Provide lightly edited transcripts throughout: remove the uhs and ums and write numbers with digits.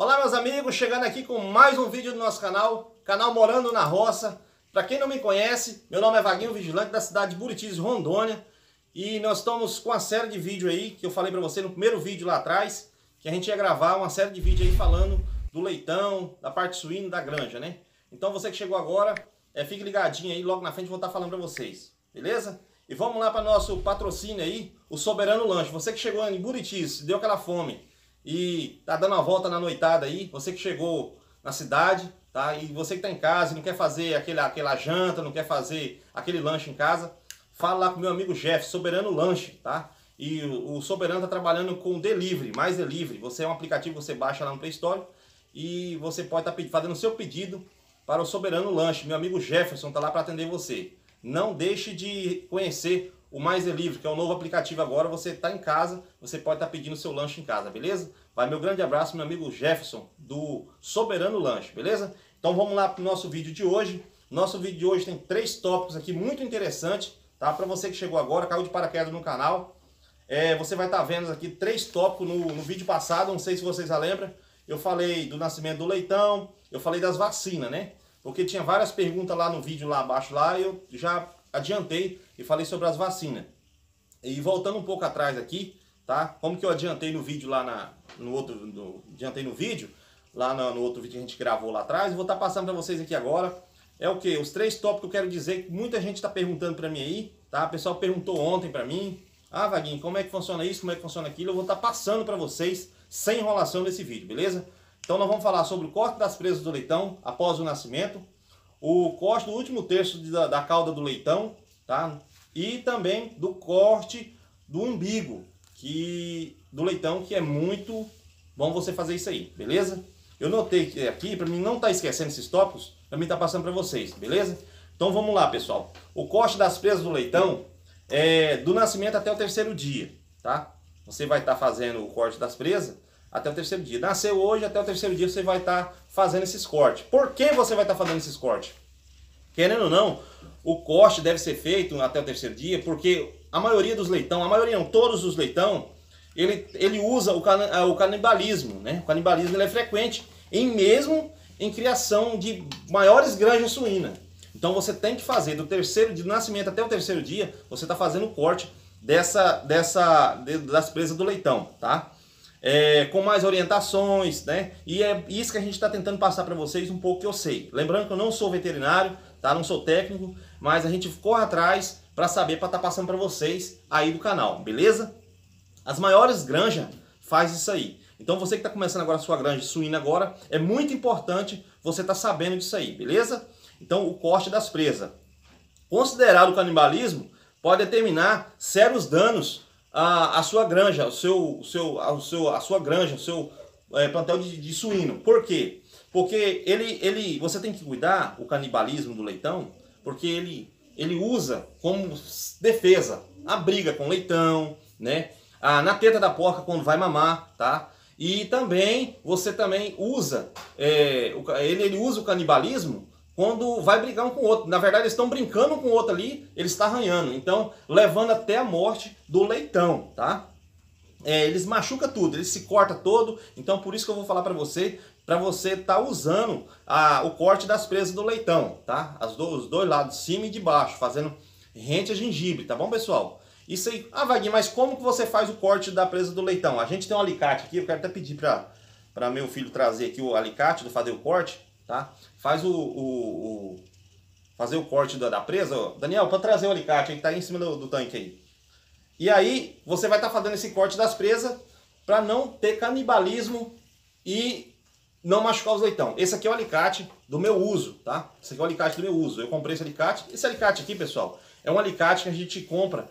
Olá meus amigos, chegando aqui com mais um vídeo do nosso canal Morando na Roça. Para quem não me conhece, meu nome é Vaguinho Vigilante da cidade de Buritis, Rondônia. E nós estamos com uma série de vídeos aí, que eu falei para você no primeiro vídeo lá atrás, que a gente ia gravar uma série de vídeos aí falando do leitão, da parte suína, da granja, né? Então você que chegou agora, fique ligadinho aí, logo na frente eu vou estar falando para vocês, beleza? E vamos lá para nosso patrocínio aí, o Soberano Lanche. Você que chegou em Buritis, deu aquela fome e tá dando uma volta na noitada aí, você que chegou na cidade, tá? E você que tá em casa e não quer fazer aquela janta, não quer fazer aquele lanche em casa, fala lá com meu amigo Jeff, Soberano Lanche, tá? E o Soberano tá trabalhando com delivery, mais delivery. Você é um aplicativo que você baixa lá no Play Store e você pode estar fazendo o seu pedido para o Soberano Lanche. Meu amigo Jefferson tá lá para atender você. Não deixe de conhecer o Mais Delivery, que é o novo aplicativo agora. Você está em casa, você pode estar pedindo seu lanche em casa, beleza? Vai meu grande abraço, meu amigo Jefferson, do Soberano Lanche, beleza? Então vamos lá para o nosso vídeo de hoje. Nosso vídeo de hoje tem 3 tópicos aqui muito interessantes, tá? Para você que chegou agora, caiu de paraquedas no canal. Você vai estar vendo aqui 3 tópicos no vídeo passado, não sei se vocês já lembram. Eu falei do nascimento do leitão, eu falei das vacinas, né? Porque tinha várias perguntas lá no vídeo lá abaixo lá, e eu já adiantei e falei sobre as vacinas. E voltando um pouco atrás aqui, tá? Como que eu adiantei no vídeo lá no outro vídeo que a gente gravou lá atrás, vou estar passando para vocês aqui agora. É o que? Os 3 tópicos que eu quero dizer que muita gente está perguntando para mim aí, tá? O pessoal perguntou ontem para mim: "Ah, Vaguinho, como é que funciona isso? Como é que funciona aquilo?" Eu vou estar passando para vocês sem enrolação nesse vídeo, beleza? Então nós vamos falar sobre o corte das presas do leitão após o nascimento, o corte do último terço da cauda do leitão, tá? E também do corte do umbigo do leitão, que é muito bom você fazer isso aí, beleza? Eu notei aqui, para mim não estar esquecendo esses tópicos, para mim estar passando para vocês, beleza? Então vamos lá, pessoal. O corte das presas do leitão é do nascimento até o 3º dia, tá? Você vai estar fazendo o corte das presas até o 3º dia. Nasceu hoje, até o 3º dia você vai estar fazendo esses cortes. Por que você vai estar fazendo esses cortes? Querendo ou não, o corte deve ser feito até o 3º dia, porque a maioria dos leitão, a maioria não, todos os leitão, ele usa o canibalismo, né? O canibalismo ele é frequente, mesmo em criação de maiores granjas suínas. Então você tem que fazer do nascimento até o 3º dia, você está fazendo o corte das presas do leitão, tá? Com mais orientações, né? E é isso que a gente está tentando passar para vocês um pouco que eu sei. Lembrando que eu não sou veterinário, tá? Não sou técnico, mas a gente corre atrás para saber, para estar passando para vocês aí do canal, beleza? As maiores granjas faz isso aí. Então você que está começando agora a sua granja suína agora, é muito importante você estar sabendo disso aí, beleza? Então o corte das presas. Considerado o canibalismo, pode determinar sérios danos à sua granja, a sua granja, o seu plantel de suíno. Por quê? Porque você tem que cuidar, o canibalismo do leitão, porque ele usa como defesa a briga com o leitão, né? Na teta da porca quando vai mamar, tá? E também, você também usa, ele usa o canibalismo quando vai brigar um com o outro. Na verdade, eles estão brincando com o outro ali, ele está arranhando. Então, levando até a morte do leitão, tá? Eles machucam tudo, eles se cortam todo. Então, por isso que eu vou falar para você estar usando o corte das presas do leitão, tá? Os dois lados, de cima e de baixo, fazendo rente a gengibre, tá bom, pessoal? Isso aí. Ah, Vaguinho, mas como que você faz o corte da presa do leitão? A gente tem um alicate aqui, eu quero até pedir para meu filho trazer aqui o alicate, de fazer o corte, tá? Faz fazer o corte da presa. Daniel, para trazer o alicate aí que tá aí em cima do tanque aí. E aí, você vai estar fazendo esse corte das presas para não ter canibalismo e não machucar os leitão. Esse aqui é o alicate do meu uso, tá? Esse aqui é o alicate do meu uso. Eu comprei esse alicate. Esse alicate aqui, pessoal, é um alicate que a gente compra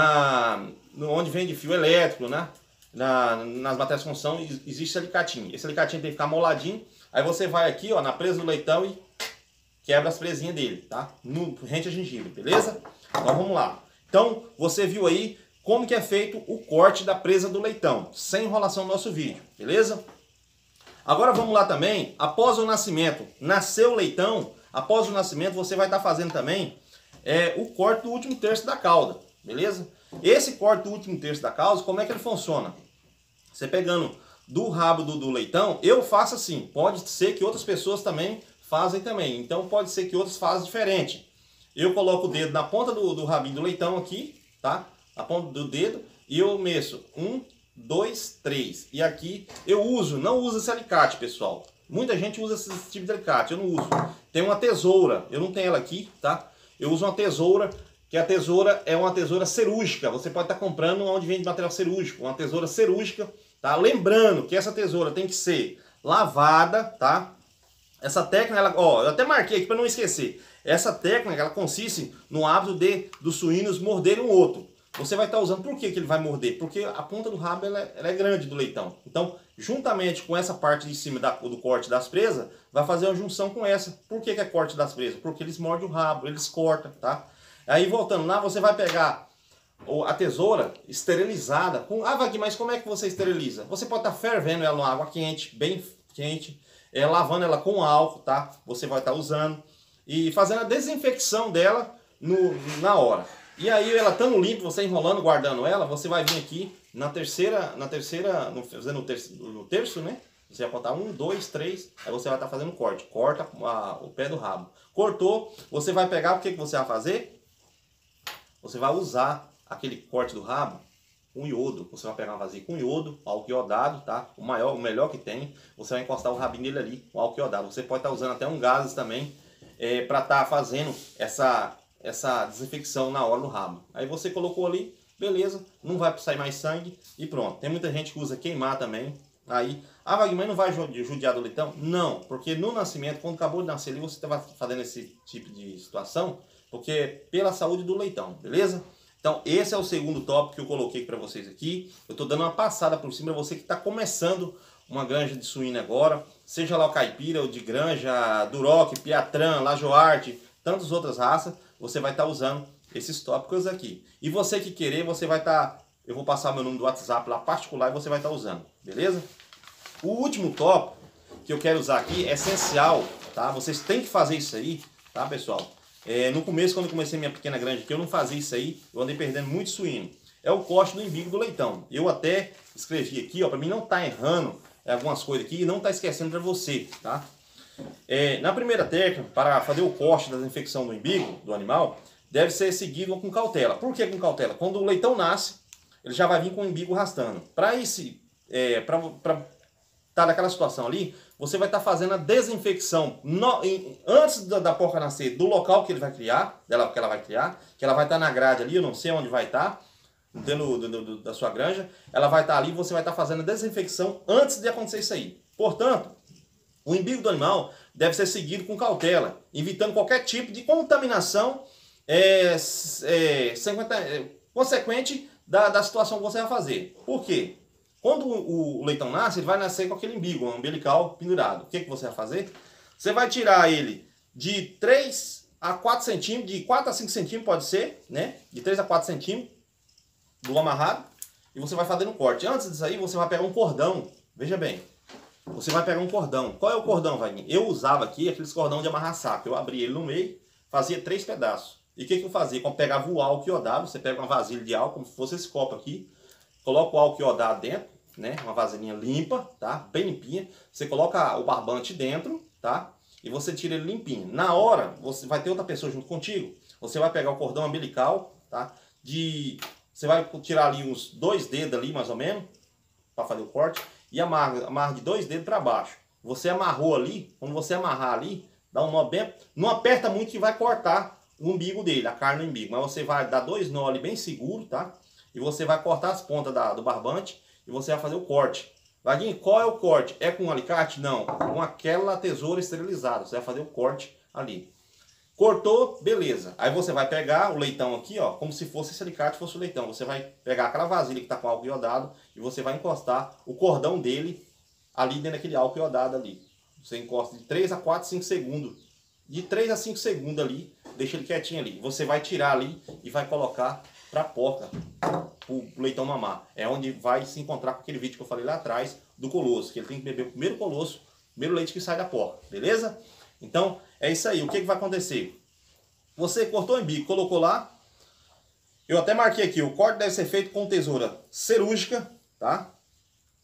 onde vende fio elétrico, né? Nas matérias de construção existe esse alicatinho. Esse alicatinho tem que ficar moladinho. Aí você vai aqui, ó, na presa do leitão e quebra as presinhas dele, tá? Rente a gengibre, beleza? Então vamos lá. Então você viu aí como que é feito o corte da presa do leitão, sem enrolação no nosso vídeo, beleza? Agora vamos lá também, após o nascimento, nasceu o leitão, após o nascimento você vai estar fazendo também o corte do último terço da cauda, beleza? Esse corte do último terço da cauda, como é que ele funciona? Você pegando do rabo do leitão, eu faço assim. Pode ser que outras pessoas também fazem também. Então pode ser que outros façam diferente. Eu coloco o dedo na ponta do rabinho do leitão aqui, tá? A ponta do dedo. E eu meço 1, 2, 3. E aqui eu não uso esse alicate, pessoal. Muita gente usa esse tipo de alicate, eu não uso. Tem uma tesoura, eu não tenho ela aqui, tá? Eu uso uma tesoura, que a tesoura é uma tesoura cirúrgica. Você pode estar comprando onde vende material cirúrgico, uma tesoura cirúrgica, tá? Lembrando que essa tesoura tem que ser lavada, tá? Essa técnica, ela, ó, eu até marquei aqui para não esquecer. Essa técnica, ela consiste no hábito dos suínos morderem um outro. Você vai estar usando, por que ele vai morder? Porque a ponta do rabo ela é grande do leitão. Então, juntamente com essa parte de cima do corte das presas, vai fazer uma junção com essa. Por que é corte das presas? Porque eles mordem o rabo, eles cortam, tá? Aí, voltando lá, você vai pegar a tesoura esterilizada. Wagner, mas como é que você esteriliza? Você pode estar fervendo ela numa água quente, bem quente, lavando ela com álcool, tá? Você vai estar usando e fazendo a desinfecção dela na hora. E aí ela estando limpa, você enrolando, guardando ela, você vai vir aqui fazendo o terço, né? Você vai contar 1, 2, 3, aí você vai estar fazendo corte. Corta o pé do rabo. Cortou, você vai pegar, o que você vai fazer? Você vai usar aquele corte do rabo com iodo. Você vai pegar uma vasilha com iodo, álcool iodado, tá? O melhor que tem. Você vai encostar o rabinho dele ali, com álcool iodado. Você pode estar usando até um gases também, para estar fazendo essa desinfecção na hora no rabo. Aí você colocou ali, beleza, não vai sair mais sangue e pronto. Tem muita gente que usa queimar também. Aí, Wagner, não vai judiar do leitão? Não, porque no nascimento, quando acabou de nascer ali, você estava fazendo esse tipo de situação, porque é pela saúde do leitão, beleza? Então, esse é o segundo tópico que eu coloquei para vocês aqui. Eu estou dando uma passada por cima para você que está começando uma granja de suíno agora, seja lá o caipira, ou de granja, Duroc, Piatran, Lajoarte, tantas outras raças. Você vai estar usando esses tópicos aqui. E você que querer, você vai estar... Eu vou passar meu número do WhatsApp lá particular e você vai estar usando, beleza? O último tópico que eu quero usar aqui é essencial, tá? Vocês têm que fazer isso aí, tá, pessoal? No começo, quando eu comecei minha pequena granja aqui, eu não fazia isso aí, eu andei perdendo muito suíno. É o corte do imbigo do leitão. Eu até escrevi aqui, ó, para mim não tá errando algumas coisas aqui e não tá esquecendo para você, tá? Na primeira técnica, para fazer o corte da desinfecção do imbigo do animal, deve ser seguido com cautela. Por que com cautela? Quando o leitão nasce, ele já vai vir com o imbigo arrastando. Para estar naquela situação ali, você vai estar fazendo a desinfecção antes da porca nascer, do local que ele vai criar, que ela vai estar na grade ali, eu não sei onde vai estar, dentro da sua granja, ela vai estar ali, você vai estar fazendo a desinfecção antes de acontecer isso aí. Portanto, o imbigo do animal deve ser seguido com cautela, evitando qualquer tipo de contaminação consequente da situação que você vai fazer. Por quê? Quando o leitão nasce, ele vai nascer com aquele imbigo umbilical pendurado. O que você vai fazer? Você vai tirar ele de 3 a 4 centímetros, de 4 a 5 centímetros pode ser, né? De 3 a 4 centímetros do amarrado, e você vai fazer um corte. Antes disso aí, você vai pegar um cordão, veja bem. Você vai pegar um cordão. Qual é o cordão, Wagner? Eu usava aqui aqueles cordão de amarrar saco. Eu abria ele no meio, fazia 3 pedaços. E o que eu fazia? Quando pegava o álcool iodado, você pega uma vasilha de álcool, como se fosse esse copo aqui, coloca o álcool iodado dentro, né? Uma vasilhinha limpa, tá? Bem limpinha. Você coloca o barbante dentro, tá? E você tira ele limpinho. Na hora, você vai ter outra pessoa junto contigo. Você vai pegar o cordão umbilical, tá? Você vai tirar ali uns 2 dedos ali, mais ou menos, para fazer o corte. E amarra de 2 dedos para baixo. Você amarrou ali, quando você amarrar ali, dá um nó bem... Não aperta muito que vai cortar o umbigo dele, a carne do umbigo. Mas você vai dar 2 nó ali bem seguro, tá? E você vai cortar as pontas do barbante e você vai fazer o corte. Vaguinho, qual é o corte? É com um alicate? Não, com aquela tesoura esterilizada. Você vai fazer o corte ali. Cortou, beleza. Aí você vai pegar o leitão aqui, ó, como se fosse esse alicate fosse o leitão. Você vai pegar aquela vasilha que está com álcool iodado e você vai encostar o cordão dele ali dentro daquele álcool iodado ali. Você encosta de 3 a 4, 5 segundos. De 3 a 5 segundos ali, deixa ele quietinho ali. Você vai tirar ali e vai colocar para a porca, o leitão mamar. É onde vai se encontrar com aquele vídeo que eu falei lá atrás do colosso, que ele tem que beber o primeiro colosso, o primeiro leite que sai da porca, beleza? Então, é isso aí. O que vai acontecer? Você cortou o umbigo, colocou lá. Eu até marquei aqui, o corte deve ser feito com tesoura cirúrgica, tá?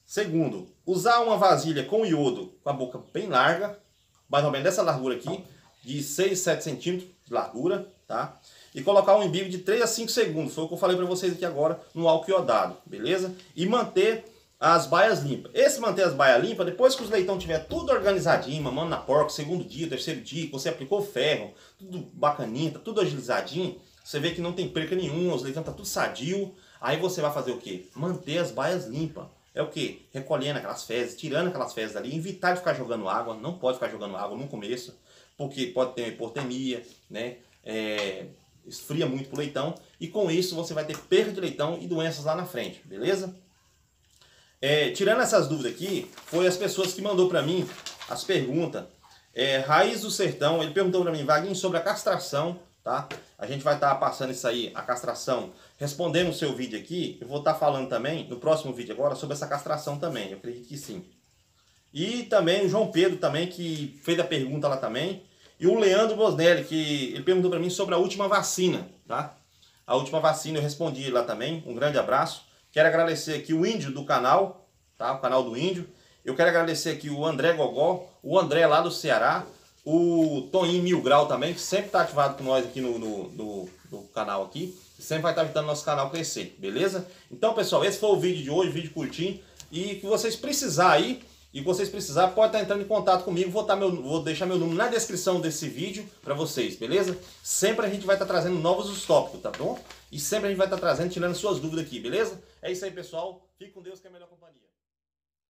Segundo, usar uma vasilha com iodo com a boca bem larga, mais ou menos dessa largura aqui, de 6, 7 centímetros de largura, tá? E colocar um embigo de 3 a 5 segundos, foi o que eu falei para vocês aqui agora, no álcool iodado, beleza? E manter as baias limpas. Esse manter as baias limpas, depois que os leitão tiver tudo organizadinho, mamando na porca, segundo dia, terceiro dia, que você aplicou ferro, tudo bacaninho, tá tudo agilizadinho, você vê que não tem perca nenhuma, os leitão tá tudo sadio, aí você vai fazer o quê? Manter as baias limpas. É o que? Recolhendo aquelas fezes, tirando aquelas fezes dali, evitar de ficar jogando água, não pode ficar jogando água no começo, porque pode ter hipotermia, né? Esfria muito pro leitão, e com isso você vai ter perda de leitão e doenças lá na frente, beleza? Tirando essas dúvidas aqui, foi as pessoas que mandou para mim as perguntas. Raiz do Sertão, ele perguntou para mim, Vaguinho, sobre a castração, tá? A gente vai estar passando isso aí, a castração, respondendo o seu vídeo aqui. Eu vou estar falando também, no próximo vídeo agora, sobre essa castração também, eu acredito que sim. E também o João Pedro também, que fez a pergunta lá também. E o Leandro Bosnelli, que ele perguntou para mim sobre a última vacina, tá? A última vacina eu respondi lá também, um grande abraço. Quero agradecer aqui o Índio do canal, tá? O canal do Índio. Eu quero agradecer aqui o André Gogó, o André lá do Ceará, o Toninho Mil Grau também, que sempre está ativado com nós aqui no canal aqui. Sempre vai estar ajudando nosso canal a crescer, beleza? Então, pessoal, esse foi o vídeo de hoje, vídeo curtinho. E que vocês precisarem aí, pode estar entrando em contato comigo. Vou deixar meu número na descrição desse vídeo para vocês, beleza? Sempre a gente vai estar trazendo novos tópicos, tá bom? E sempre a gente vai estar trazendo, tirando suas dúvidas aqui, beleza? É isso aí, pessoal. Fique com Deus, que é a melhor companhia.